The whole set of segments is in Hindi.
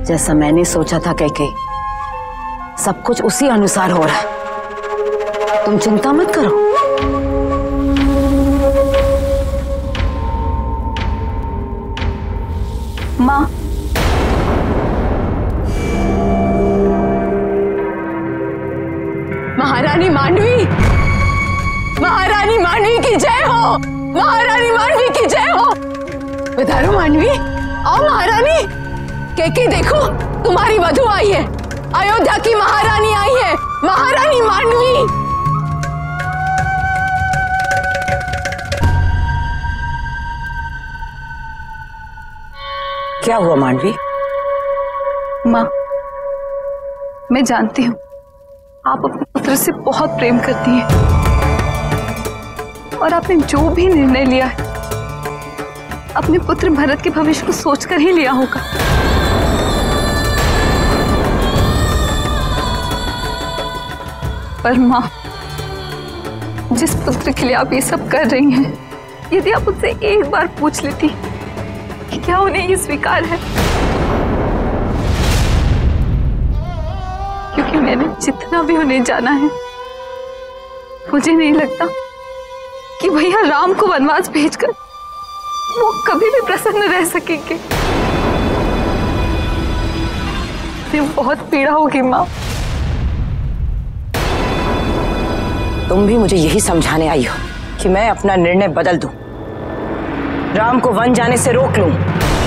जैसा मैंने सोचा था कैकेयी, सब कुछ उसी अनुसार हो रहा है। तुम चिंता मत करो। माँ, महारानी मांडवी, महारानी मांडवी की जय हो, महारानी मांडवी की जय हो। पधारो मांडवी, आओ महारानी। कैकेयी देखो, तुम्हारी वधू आई है, अयोध्या की महारानी आई है, महारानी मांडवी। क्या हुआ मांडवी? माँ, मैं जानती हूँ आप अपने पुत्र से बहुत प्रेम करती हैं और आपने जो भी निर्णय लिया है अपने पुत्र भरत के भविष्य को सोचकर ही लिया होगा। पर माँ, जिस पुत्र के लिए आप ये सब कर रही हैं, यदि आप उनसे एक बार पूछ लेती कि क्या उन्हें ये स्वीकार है, क्योंकि मैंने जितना भी उन्हें जाना है, मुझे नहीं लगता कि भैया राम को वनवास भेजकर वो कभी भी प्रसन्न रह सकेंगे। बहुत पीड़ा होगी माँ। तुम भी मुझे यही समझाने आई हो कि मैं अपना निर्णय बदल दूं, राम को वन जाने से रोक लूं।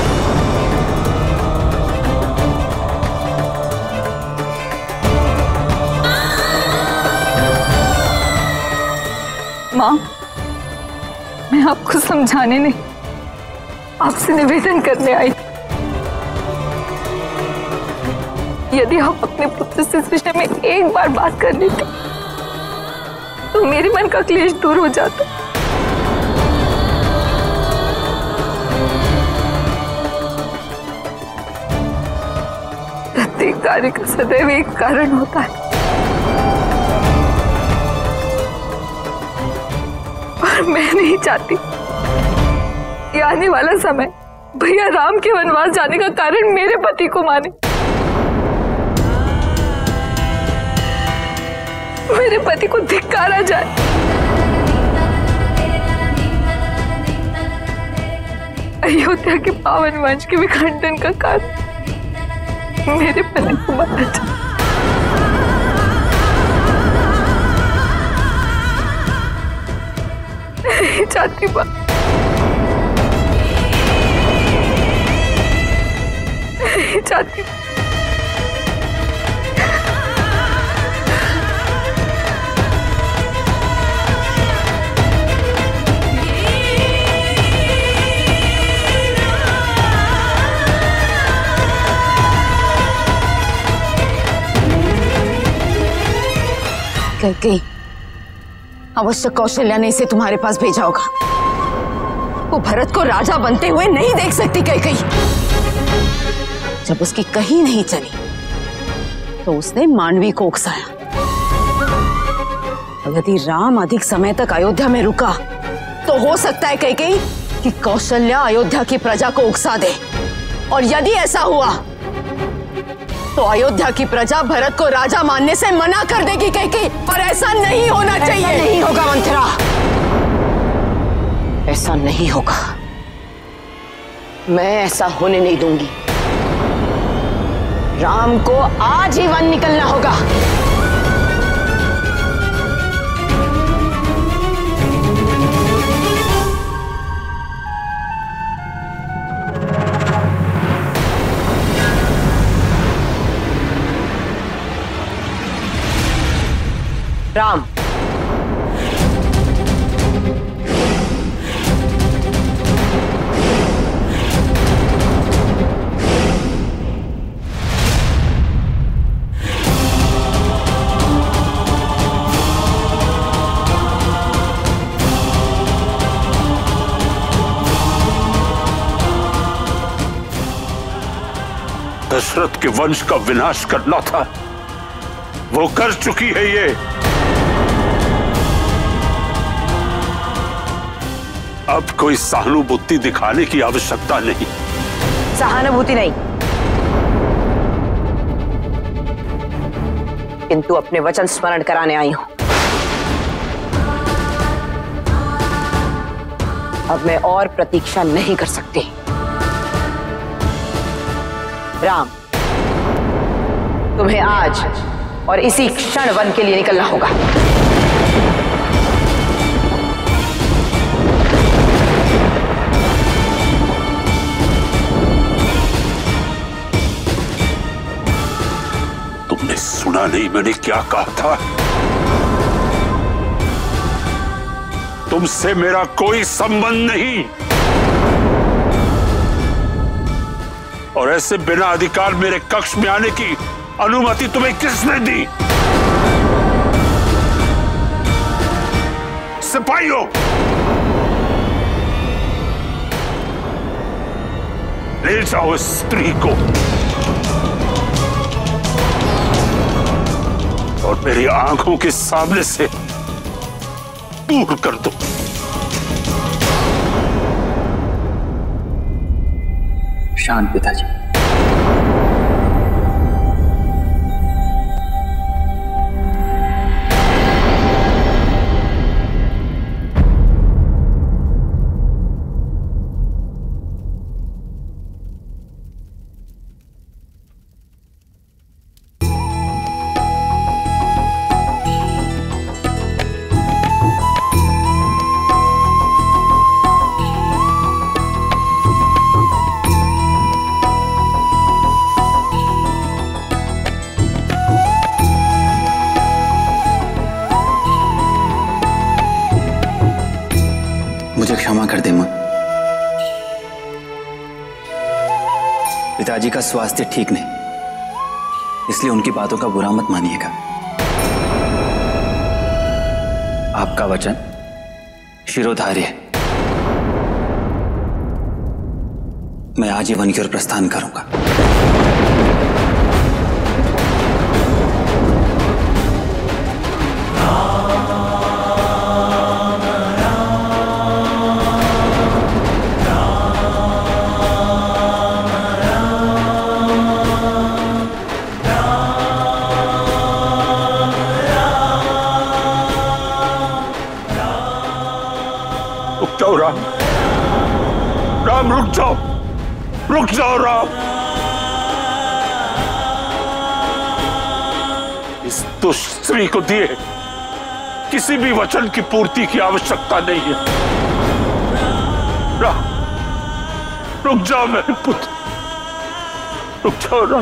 माँ, मैं आपको समझाने नहीं, आपसे निवेदन करने आई। यदि आप अपने पुत्र से इस विषय में एक बार बात कर लेते तो मेरे मन का क्लेश दूर हो जाता। प्रत्येक कार्य का सदैव एक कारण होता है, और मैं नहीं चाहती कि आने वाला समय भैया राम के वनवास जाने का कारण मेरे पति को माने। मेरे पति को धिक्कारा जाए। अयोध्या के पावन वंश के विखंडन का कारण मेरे पति को माना जाए। नहीं चाहती माँ, नहीं चाहती। कैकेयी, अवश्य कौशल्या ने इसे तुम्हारे पास भेजा होगा। वो भरत को राजा बनते हुए नहीं देख सकती कैकेयी। जब उसकी कहीं नहीं चली तो उसने मांडवी को उकसाया। यदि राम अधिक समय तक अयोध्या में रुका तो हो सकता है कैकेयी कि कौशल्या अयोध्या की प्रजा को उकसा दे, और यदि ऐसा हुआ तो अयोध्या की प्रजा भरत को राजा मानने से मना कर देगी कैकेयी। पर ऐसा नहीं होना चाहिए। ऐसा नहीं होगा मंथरा, ऐसा नहीं होगा। मैं ऐसा होने नहीं दूंगी। राम को आज ही वन निकलना होगा। राम, दशरथ के वंश का विनाश करना था, वो कर चुकी है। ये अब कोई सहानुभूति दिखाने की आवश्यकता नहीं। सहानुभूति नहीं, किंतु अपने वचन स्मरण कराने आई हूं। अब मैं और प्रतीक्षा नहीं कर सकती। राम, तुम्हें आज और इसी क्षण वन के लिए निकलना होगा। तुमने सुना नहीं मैंने क्या कहा था? तुमसे मेरा कोई संबंध नहीं, और ऐसे बिना अधिकार मेरे कक्ष में आने की अनुमति तुम्हें किसने दी? सिपाहियों, ले जाओ इस स्त्री को और मेरी आंखों के सामने से दूर कर दो। शांत पिताजी। मुझे क्षमा कर दे मां। पिताजी का स्वास्थ्य ठीक नहीं, इसलिए उनकी बातों का बुरा मत मानिएगा। आपका वचन शिरोधार्य है। मैं आज ही वन की ओर प्रस्थान करूंगा। राम, राम रुक जाओ, रुक जाओ राम। इस दुष्ट स्त्री को दिए किसी भी वचन की पूर्ति की आवश्यकता नहीं है। राम, रुक जाओ मेरे पुत्र, रुक जाओ राम।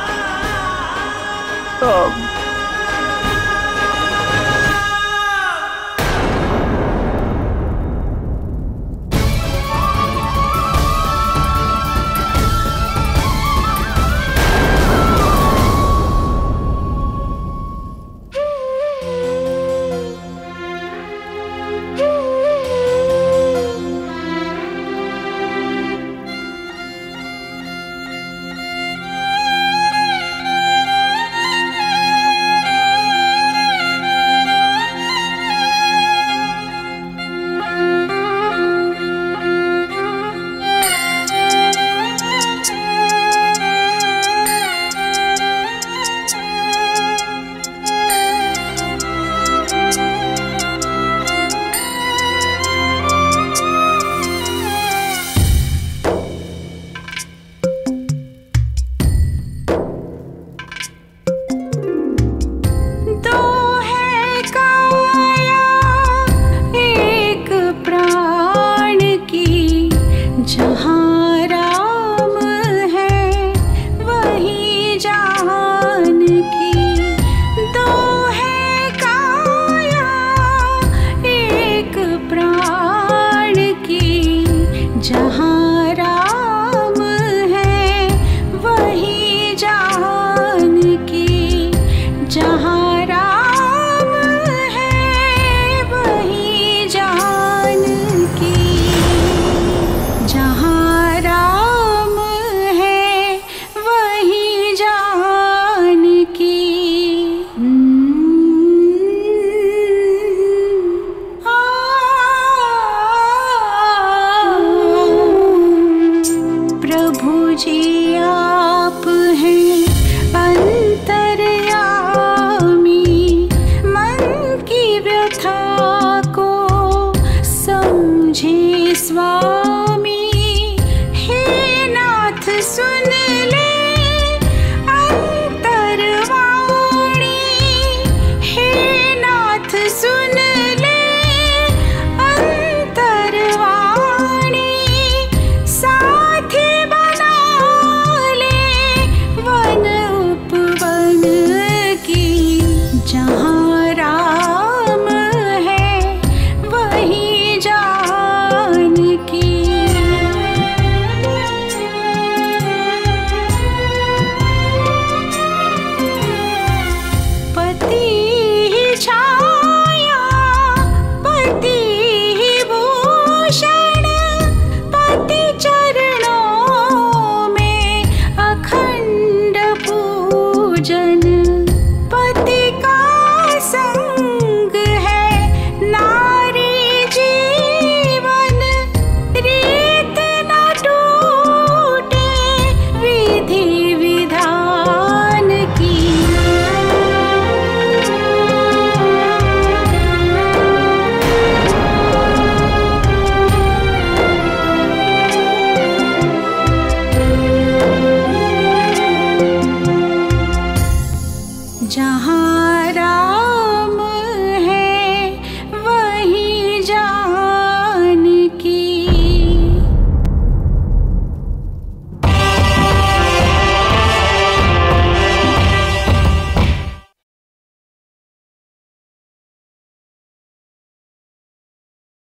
राम, था को समझी स्वा